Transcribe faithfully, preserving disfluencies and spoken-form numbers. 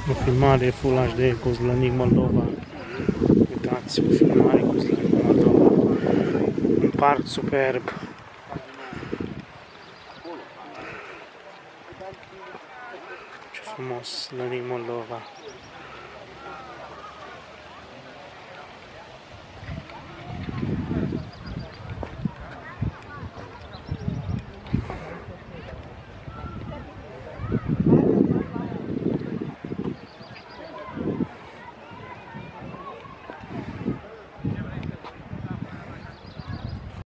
O filmare Full H D cu Zlănic Moldova. Uitați, o filmare cu Zlănic Moldova. Un parc superb. Ce frumos, Zlănic Moldova.